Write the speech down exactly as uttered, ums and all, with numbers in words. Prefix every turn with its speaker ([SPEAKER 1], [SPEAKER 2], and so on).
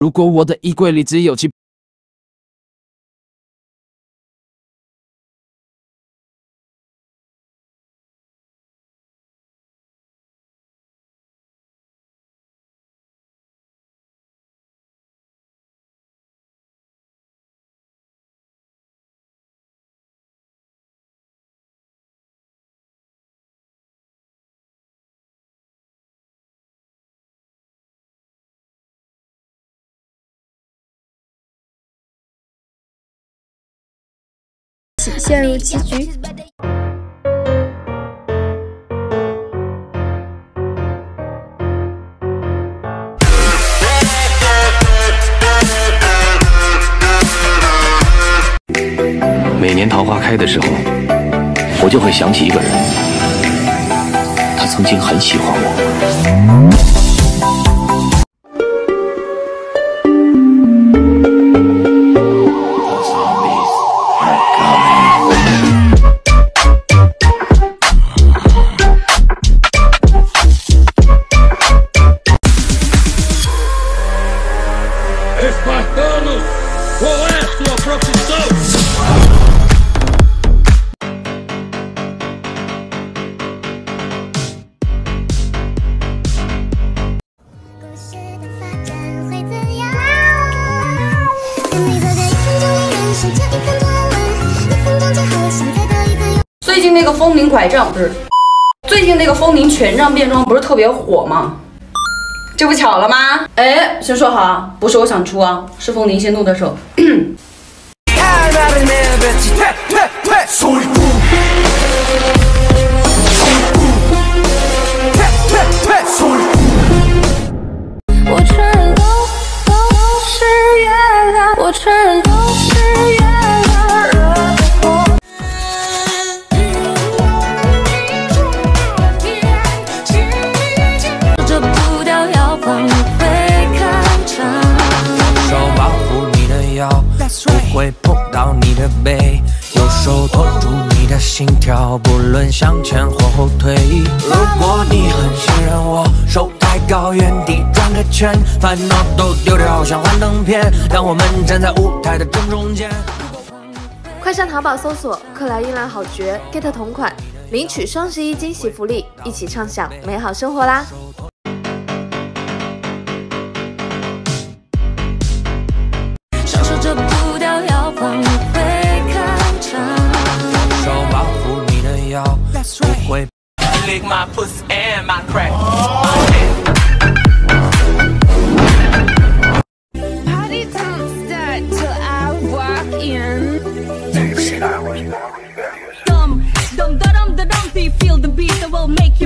[SPEAKER 1] 如果我的衣柜里只有七。
[SPEAKER 2] 陷入棋局。
[SPEAKER 3] 每年桃花开的时候，我就会想起一个人，他曾经很喜欢我。
[SPEAKER 4] Espartanos, qual é sua profissão?
[SPEAKER 5] 最近那个风铃拐杖不是，最近那个风铃权杖变装不是特别火吗？ 这不巧了吗？哎，先说好啊，不是我想出啊，是风铃先动的手。
[SPEAKER 2] 我承认都都是月亮，我承认都是月亮惹的祸。
[SPEAKER 6] 不会碰到你的背，右手托住你的心跳，不论向前或后退。如果你很信任我，手抬高，原地转个圈，烦恼都丢掉，像幻灯片。当我们站在舞台的正中间。
[SPEAKER 7] 快上淘宝搜索“克莱因蓝好绝 ”，get 同款，领取双十一惊喜福利，一起畅享美好生活啦！
[SPEAKER 6] 不会。
[SPEAKER 2] Feel the beat that will make you